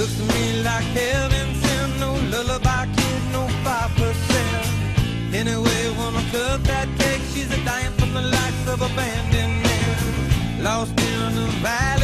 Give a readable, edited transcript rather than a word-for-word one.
Looks to me like heaven sent. No lullaby kid, no 5%. Anyway, wanna cut that cake. She's a dying from the likes of abandonment. Lost in the valley.